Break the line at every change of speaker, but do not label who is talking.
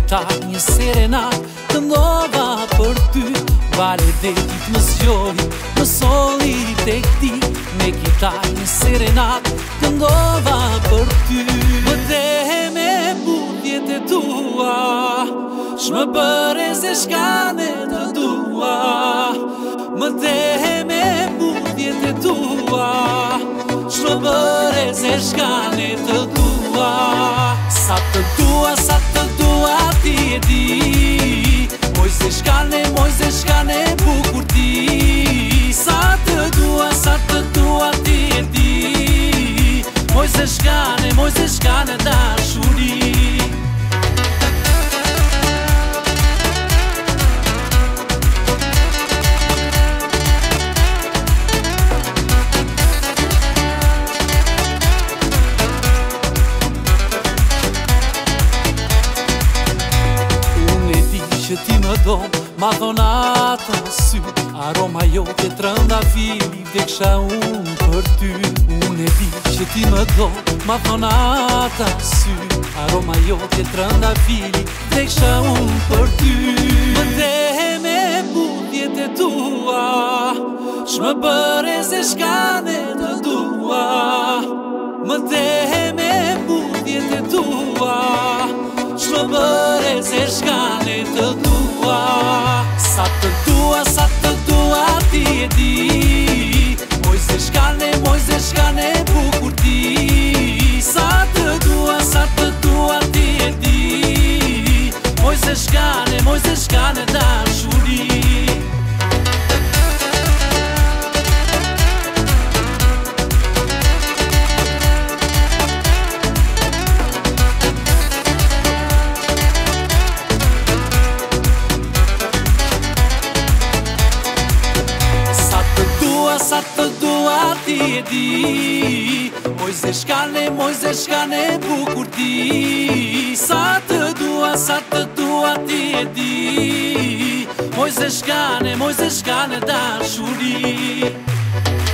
kitarë një serenat këndova për ty. Vale detit më zgjori, më soli tek ti. Me kitarë një serenat këndova për ty. Më dehe me budjet e tua, shmë bëre se shkane të dua. Më dehe me budjet e tua, shmë bëre se shkane të dua. Sa të dua ti e di, moj se shkane bukur ti. Sa të dua ti e di, moj se shkane dashuri. Që ti më do, ma dhonata sy. Aroma jote trëndafili, vdeksha unë për ty. Unë e di që ti më do, ma dhonata sy. Aroma jote trëndafili, vdeksha unë për ty. Më dehe me budjet e tua, shmë bëre se shkane të dua. Më dehe me budjet e tua, shmë bëre se shkane të dua. Sa të dua ti e di, moj se shkane bukur ti. Sa të dua ti e di, moj se shkane dashuri. Sa të dua ti e di, moj se shkane bukur ti. Sa të dua ti e di, moj se shkane dashuri.